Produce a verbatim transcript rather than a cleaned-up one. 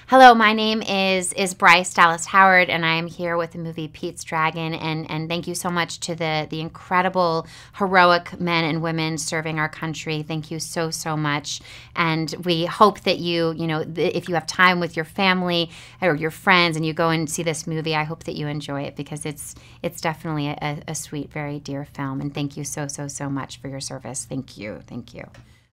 Hello, my name is is Bryce Dallas Howard, and I am here with the movie Pete's Dragon. And, and thank you so much to the the incredible, heroic men and women serving our country. Thank you so so much. And we hope that you you know th- if you have time with your family or your friends and you go and see this movie, I hope that you enjoy it because it's it's definitely a, a sweet, very dear film. And thank you so so so much for your service. Thank you, thank you.